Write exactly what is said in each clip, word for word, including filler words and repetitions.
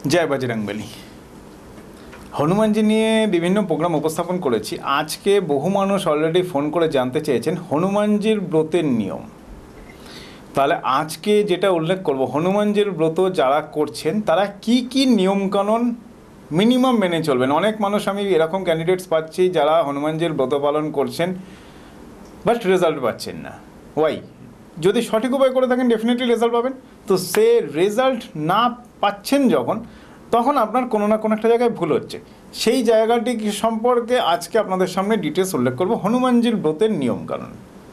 জয় বজরংবলী। হনুমানজি নিয়ে বিভিন্ন প্রোগ্রাম উপস্থাপন করেছি। আজকে বহু মানুষ অলরেডি ফোন করে জানতে চেয়েছেন হনুমানজির ব্রতের নিয়ম। তাহলে আজকে যেটা উল্লেখ করব, হনুমানজির ব্রত যারা করছেন তারা কি কি নিয়মকানুন মিনিমাম মেনে চলবেন। অনেক মানুষ আমি এরকম ক্যান্ডিডেটস পাচ্ছি যারা হনুমানজির ব্রত পালন করছেন বাট রেজাল্ট পাচ্ছেন না। ওয়াই? যদি সঠিক উপায় করে থাকেন ডেফিনেটলি রেজাল্ট পাবেন। তো সে রেজাল্ট না পাচ্ছেন যখন, তখন আপনার কোনো না কোনো একটা জায়গায় ভুল হচ্ছে। সেই জায়গাটি সম্পর্কে আজকে আপনাদের সামনে ডিটেলস উল্লেখ করব, হনুমানজির ব্রতের নিয়মকানুন।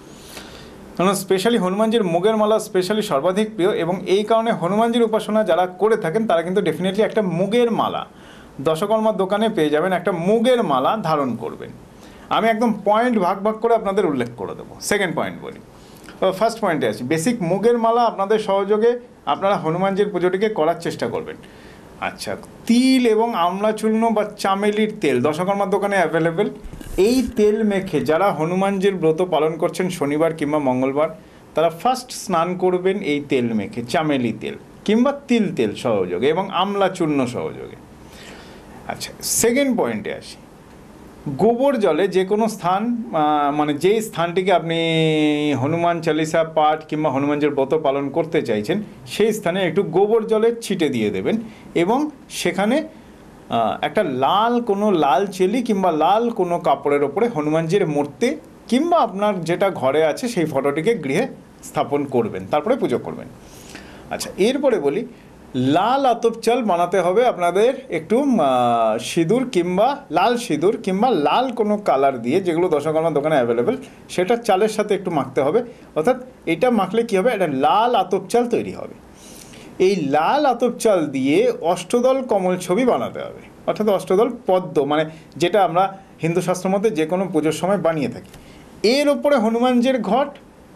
কারণ স্পেশালি হনুমানজির মুগের মালা স্পেশালি সর্বাধিক প্রিয়, এবং এই কারণে হনুমানজির উপাসনা যারা করে থাকেন তারা কিন্তু ডেফিনেটলি একটা মুগের মালা দশকর্মার দোকানে পেয়ে যাবেন, একটা মুগের মালা ধারণ করবেন। আমি একদম পয়েন্ট ভাগ ভাগ করে আপনাদের উল্লেখ করে দেবো। সেকেন্ড পয়েন্ট বলি, ফার্স্ট পয়েন্টে আছি। বেসিক মুগের মালা আপনাদের সহযোগে আপনারা হনুমানজির পুজোটিকে করার চেষ্টা করবেন। আচ্ছা, তিল এবং আমলা চূর্ণ বা চামেলির তেল দশকর্মার দোকানে অ্যাভেলেবেল। এই তেল মেখে যারা হনুমানজির ব্রত পালন করছেন শনিবার কিংবা মঙ্গলবার, তারা ফার্স্ট স্নান করবেন এই তেল মেখে, চামেলি তেল কিংবা তিল তেল সহযোগে এবং আমলা চূর্ণ সহযোগে। আচ্ছা, সেকেন্ড পয়েন্টে আসি। গোবর জলে যে কোনো স্থান, মানে যেই স্থানটিকে আপনি হনুমান চালিসা পাঠ কিংবা হনুমানজির ব্রত পালন করতে চাইছেন সেই স্থানে একটু গোবর জলে ছিটে দিয়ে দেবেন, এবং সেখানে একটা লাল কোনো লাল চেলি কিংবা লাল কোনো কাপড়ের ওপরে হনুমানজির মূর্তি কিংবা আপনার যেটা ঘরে আছে সেই ফটোটিকে গৃহে স্থাপন করবেন, তারপরে পুজো করবেন। আচ্ছা, এরপরে বলি, লাল আতপ চাল বানাতে হবে আপনাদের একটু সিঁদুর কিংবা লাল সিঁদুর কিংবা লাল কোনো কালার দিয়ে, যেগুলো দশকর্মার দোকানে অ্যাভেলেবেল, সেটা চালের সাথে একটু মাখতে হবে। অর্থাৎ এটা মাখলে কী হবে, একটা লাল আতপ চাল তৈরি হবে। এই লাল আতপ চাল দিয়ে অষ্টদল কমল ছবি বানাতে হবে, অর্থাৎ অষ্টদল পদ্ম, মানে যেটা আমরা হিন্দু শাস্ত্র মতে যে কোনো পুজোর সময় বানিয়ে থাকি। এর ওপরে হনুমানজির ঘট,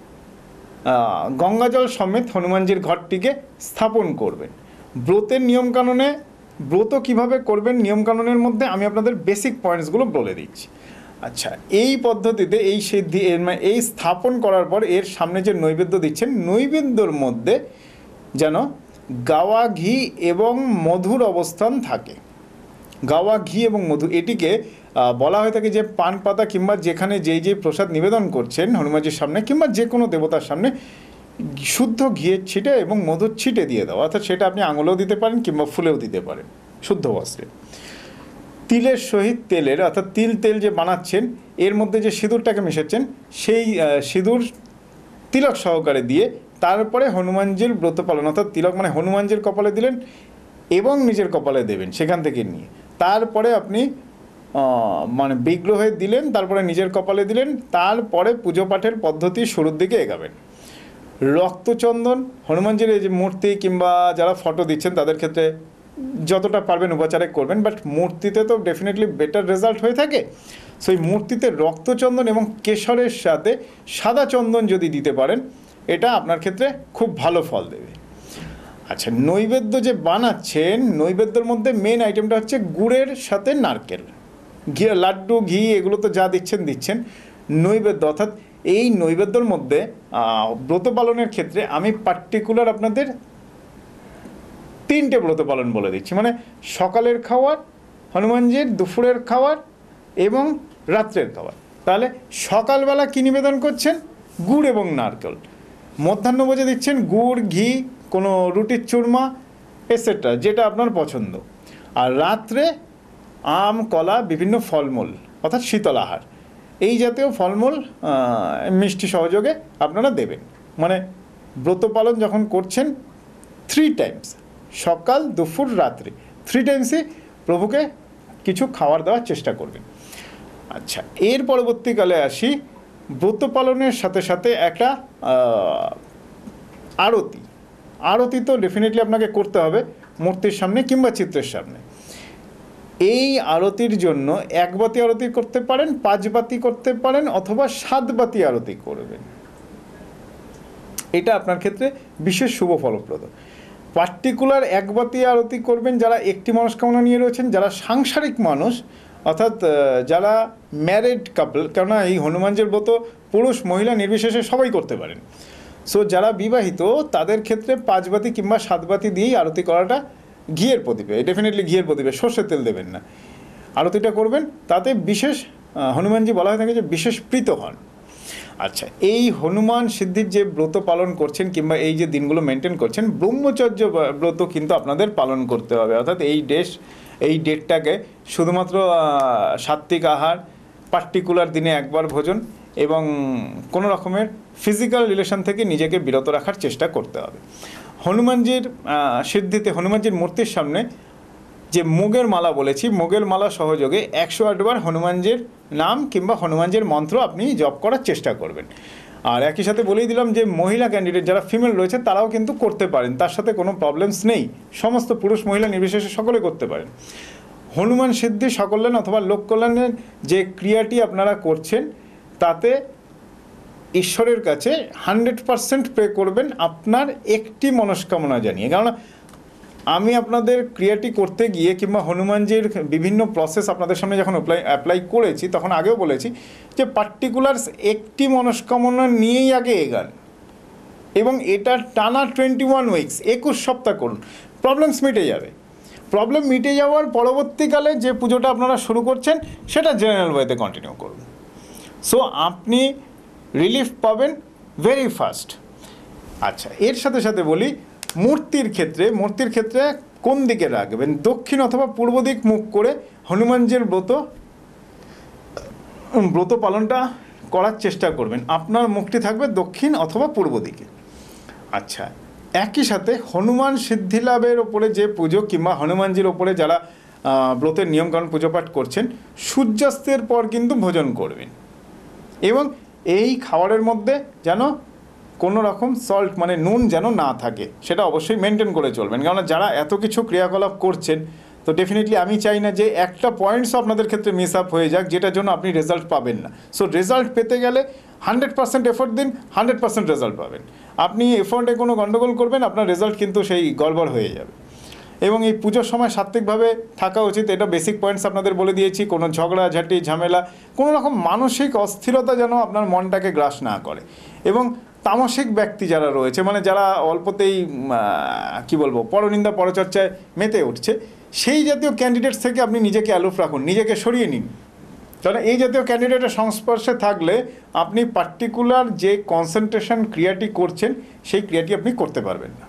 গঙ্গাজল সমেত হনুমানজির ঘটটিকে স্থাপন করবেন। ব্রতের নিয়মকানুনে, ব্রত কিভাবে করবেন নিয়মকানুনের মধ্যে আমি আপনাদের বেসিক পয়েন্টসগুলো বলে দিচ্ছি। আচ্ছা, এই পদ্ধতিতে এই সিদ্ধি এই স্থাপন করার পর এর সামনে যে নৈবেদ্য দিচ্ছেন, নৈবেদ্যর মধ্যে যেন গাওয়া ঘি এবং মধুর অবস্থান থাকে। গাওয়া ঘি এবং মধু, এটিকে বলা হয়ে থাকে যে পান পাতা কিংবা যেখানে যেই যেই প্রসাদ নিবেদন করছেন হনুমানজির সামনে কিংবা যে কোনো দেবতার সামনে শুদ্ধ ঘিয়ের ছিটে এবং মধুর ছিটে দিয়ে দাও। অর্থাৎ সেটা আপনি আঙুলেও দিতে পারেন কিংবা ফুলেও দিতে পারেন, শুদ্ধ বস্ত্রে। তিলের সহিত তেলের, অর্থাৎ তিল তেল যে বানাচ্ছেন এর মধ্যে যে সিঁদুরটাকে মেশাচ্ছেন সেই সিঁদুর তিলক সহকারে দিয়ে তারপরে হনুমানজির ব্রত পালন, অর্থাৎ তিলক মানে হনুমানজির কপালে দিলেন এবং নিজের কপালে দেবেন সেখান থেকে নিয়ে, তারপরে আপনি মানে বিগ্রহে দিলেন, তারপরে নিজের কপালে দিলেন, তারপরে পুজো পাঠের পদ্ধতি শুরুর দিকে এগাবেন। রক্তচন্দন, হনুমানজির এই যে মূর্তি কিংবা যারা ফটো দিচ্ছেন তাদের ক্ষেত্রে যতটা পারবেন উপচারে করবেন, বাট মূর্তিতে তো ডেফিনেটলি বেটার রেজাল্ট হয়ে থাকে। সো এই মূর্তিতে রক্তচন্দন এবং কেশরের সাথে সাদা চন্দন যদি দিতে পারেন, এটা আপনার ক্ষেত্রে খুব ভালো ফল দেবে। আচ্ছা, নৈবেদ্য যে বানাচ্ছেন, নৈবেদ্যর মধ্যে মেন আইটেমটা হচ্ছে গুড়ের সাথে নারকেল, ঘি, লাড্ডু, ঘি, এগুলো তো যা দিচ্ছেন দিচ্ছেন। নৈবেদ্য, অর্থাৎ এই নৈবেদ্যর মধ্যে ব্রত পালনের ক্ষেত্রে আমি পার্টিকুলার আপনাদের তিনটে ব্রত পালন বলে দিচ্ছি, মানে সকালের খাওয়ার, হনুমানজির দুপুরের খাওয়ার এবং রাত্রের খাওয়ার। তাহলে সকালবেলা কী নিবেদন করছেন? গুড় এবং নারকেল। মধ্যাহ্নভোজে দিচ্ছেন গুড়, ঘি, কোনো রুটির চূরমা এটসেট্রা, যেটা আপনার পছন্দ। আর রাত্রে আম, কলা, বিভিন্ন ফলমূল, অর্থাৎ শীতল আহার, এই জাতীয় ফলমূল মিষ্টি সহযোগে আপনারা দেবেন। মানে ব্রত পালন যখন করছেন থ্রি টাইমস, সকাল, দুপুর, রাত্রি, থ্রি টাইমসই প্রভুকে কিছু খাবার দেওয়ার চেষ্টা করবেন। আচ্ছা, এর পরবর্তীকালে আসি, ব্রত পালনের সাথে সাথে একটা আরতি। আরতি তো ডেফিনেটলি আপনাকে করতে হবে মূর্তির সামনে কিংবা চিত্রের সামনে। এই আরতির জন্য এক বাতি আরতি করতে পারেন, পাঁচ বাতি করতে পারেন, অথবা সাত বাতি আরতি করবেন। এটা আপনার ক্ষেত্রে বিশেষ শুভ ফলপ্রদ। পার্টিকুলার এক বাতি আরতি করবেন যারা একটি মনস্কামনা নিয়ে রয়েছেন, যারা সাংসারিক মানুষ, অর্থাৎ যারা ম্যারিড কাপল, কেননা এই হনুমানজির ব্রত পুরুষ মহিলা নির্বিশেষে সবাই করতে পারেন। সো যারা বিবাহিত তাদের ক্ষেত্রে পাঁচ বাতি কিংবা সাত বাতি দিয়েই আরতি করাটা ঘিয়ের প্রদীপে, ডেফিনেটলি ঘিয়ের প্রদীপে, সর্ষের তেল দেবেন না, আরতিটা করবেন, তাতে বিশেষ হনুমানজি বলা হয়ে থাকে যে বিশেষ প্রীত হন। আচ্ছা, এই হনুমান সিদ্ধির যে ব্রত পালন করছেন কিংবা এই যে দিনগুলো মেনটেন করছেন, ব্রহ্মচর্য ব্রত কিন্তু আপনাদের পালন করতে হবে। অর্থাৎ এই ডেস এই ডেটটাকে শুধুমাত্র সাত্বিক আহার, পার্টিকুলার দিনে একবার ভোজন এবং কোনো রকমের ফিজিক্যাল রিলেশন থেকে নিজেকে বিরত রাখার চেষ্টা করতে হবে। হনুমানজির সিদ্ধিতে, হনুমানজির মূর্তির সামনে যে মুগের মালা বলেছি, মুগের মালা সহযোগে একশো আটবার হনুমানজির নাম কিংবা হনুমানজির মন্ত্র আপনি জপ করার চেষ্টা করবেন। আর একই সাথে বলেই দিলাম যে মহিলা ক্যান্ডিডেট যারা ফিমেল রয়েছে তারাও কিন্তু করতে পারেন, তার সাথে কোনো প্রবলেমস নেই, সমস্ত পুরুষ মহিলা নির্বিশেষে সকলে করতে পারেন। হনুমান সিদ্ধি সকল্যাণ অথবা লোক কল্যাণের যে ক্রিয়াটি আপনারা করছেন তাতে ঈশ্বরের কাছে হান্ড্রেড পারসেন্ট প্রে করবেন আপনার একটি মনস্কামনা জানিয়ে। কারণ আমি আপনাদের ক্রিয়াটি করতে গিয়ে কিংবা হনুমানজির বিভিন্ন প্রসেস আপনাদের সামনে যখন অ্যাপ্লাই অ্যাপ্লাই করেছি তখন আগেও বলেছি যে পার্টিকুলার একটি মনস্কামনা নিয়েই আগে এগান এবং এটা টানা টোয়েন্টি ওয়ান উইকস একুশ সপ্তাহ করুন, প্রবলেমস মিটে যাবে। প্রবলেম মিটে যাওয়ার পরবর্তীকালে যে পুজোটা আপনারা শুরু করছেন সেটা জেনারেল ওয়েতে কন্টিনিউ করুন। সো আপনি রিলিফ পাবেন ভেরি ফাস্ট। আচ্ছা, এর সাথে সাথে বলি মূর্তির ক্ষেত্রে, মূর্তির ক্ষেত্রে কোন দিকে রাখবেন? দক্ষিণ অথবা পূর্ব দিক মুখ করে হনুমানজির ব্রত ব্রত পালনটা করার চেষ্টা করবেন। আপনার মুখটি থাকবে দক্ষিণ অথবা পূর্ব দিকে। আচ্ছা, একই সাথে হনুমান সিদ্ধি লাভের ওপরে যে পুজো কিংবা হনুমানজির ওপরে যারা ব্রতের নিয়মকানুন পুজো পাঠ করছেন, সূর্যাস্তের পর কিন্তু ভোজন করবেন এবং এই খাবারের মধ্যে যেন কোনো রকম সল্ট মানে নুন যেন না থাকে, সেটা অবশ্যই মেনটেন করে চলবেন। কারণ যারা এত কিছু ক্রিয়াকলাপ করছেন তো ডেফিনেটলি আমি চাই না যে একটা পয়েন্টসও আপনাদের ক্ষেত্রে মিস আপ হয়ে যাক যেটার জন্য আপনি রেজাল্ট পাবেন না। সো রেজাল্ট পেতে গেলে হান্ড্রেড পার্সেন্ট এফোর্ট দিন, হান্ড্রেড পার্সেন্ট রেজাল্ট পাবেন। আপনি এফোর্টে কোনো গণ্ডগোল করবেন, আপনার রেজাল্ট কিন্তু সেই গড়বড় হয়ে যাবে। এবং এই পুজোর সময় সাত্ত্বিকভাবে থাকা উচিত, এটা বেসিক পয়েন্টস আপনাদের বলে দিয়েছি। কোনো ঝগড়া ঝাঁটি ঝামেলা, কোনো রকম মানসিক অস্থিরতা যেন আপনার মনটাকে গ্রাস না করে। এবং তামসিক ব্যক্তি যারা রয়েছে, মানে যারা অল্পতেই কি বলবো পরনিন্দা পরচর্চায় মেতে উঠছে, সেই জাতীয় ক্যান্ডিডেটস থেকে আপনি নিজেকে অ্যালুফ রাখুন, নিজেকে সরিয়ে নিন। কারণ এই জাতীয় ক্যান্ডিডেটের সংস্পর্শে থাকলে আপনি পার্টিকুলার যে কনসেন্ট্রেশন ক্রিয়াটি করছেন সেই ক্রিয়াটি আপনি করতে পারবেন না।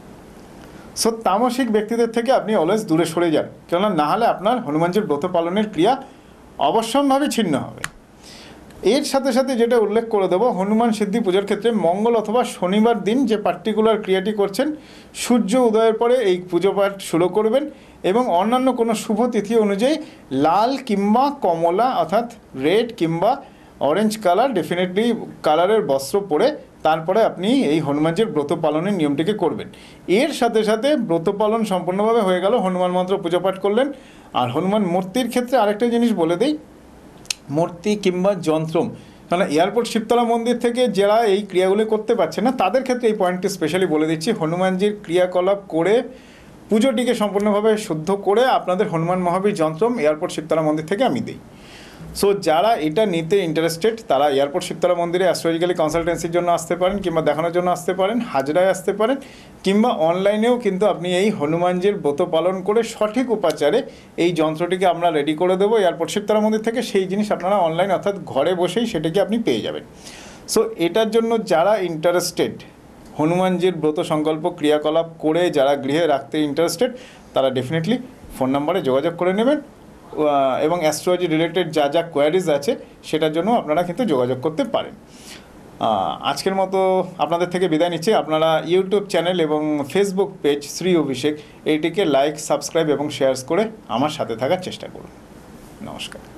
সো তামসিক ব্যক্তিদের থেকে আপনি অলওয়েজ দূরে সরে যান, কেননা না হলে আপনার হনুমানজির ব্রত পালনের ক্রিয়া অবশ্যম্ভাবী ছিন্ন হবে। এর সাথে সাথে যেটা উল্লেখ করে দেবো, হনুমান সিদ্ধি পুজোর ক্ষেত্রে মঙ্গল অথবা শনিবার দিন যে পার্টিকুলার ক্রিয়াটি করছেন, সূর্য উদয়ের পরে এই পুজো পাঠ শুরু করবেন এবং অন্যান্য কোনো শুভ তিথি অনুযায়ী লাল কিংবা কমলা অর্থাৎ রেড কিংবা অরেঞ্জ কালার ডেফিনেটলি কালারের বস্ত্র পরে তারপরে আপনি এই হনুমানজির ব্রত পালনের নিয়মটিকে করবেন। এর সাথে সাথে ব্রত পালন সম্পূর্ণভাবে হয়ে গেল, হনুমান মন্ত্র পুজো পাঠ করলেন। আর হনুমান মূর্তির ক্ষেত্রে আরেকটা জিনিস বলে দিই, মূর্তি কিংবা যন্ত্রম, মানে এয়ারপোর্ট শিবতলা মন্দির থেকে যারা এই ক্রিয়াগুলি করতে পারছে না তাদের ক্ষেত্রে এই পয়েন্টটি স্পেশালি বলে দিচ্ছি। হনুমানজির ক্রিয়াকলাপ করে পুজোটিকে সম্পূর্ণভাবে শুদ্ধ করে আপনাদের হনুমান মহাবীর যন্ত্রম এয়ারপোর্ট শিবতলা মন্দির থেকে আমি দিই। সো যারা এটা নিতে ইন্টারেস্টেড তারা এয়ারপোর্ট শিবতলা মন্দিরে অ্যাস্ট্রোলজিক্যালি কনসালটেন্সির জন্য আসতে পারেন কিংবা দেখানোর জন্য আসতে পারেন, হাজরায় আসতে পারেন, কিংবা অনলাইনেও কিন্তু আপনি এই হনুমানজির ব্রত পালন করে সঠিক উপাচারে এই যন্ত্রটিকে আমরা রেডি করে দেবো এয়ারপোর্ট শিবতলা মন্দির থেকে। সেই জিনিস আপনারা অনলাইন অর্থাৎ ঘরে বসেই সেটাকে আপনি পেয়ে যাবেন। সো এটার জন্য যারা ইন্টারেস্টেড, হনুমানজির ব্রত সংকল্প ক্রিয়াকলাপ করে যারা গৃহে রাখতে ইন্টারেস্টেড, তারা ডেফিনেটলি ফোন নাম্বারে যোগাযোগ করে নেবেন এবং অ্যাস্ট্রোলজি রিলেটেড যা যা কোয়ারিজ আছে সেটার জন্য আপনারা কিন্তু যোগাযোগ করতে পারেন। আজকের মতো আপনাদের থেকে বিদায় নিচ্ছি। আপনারা ইউটিউব চ্যানেল এবং ফেসবুক পেজ শ্রী অভিষেক এইটিকে লাইক, সাবস্ক্রাইব এবং শেয়ার করে আমার সাথে থাকার চেষ্টা করুন। নমস্কার।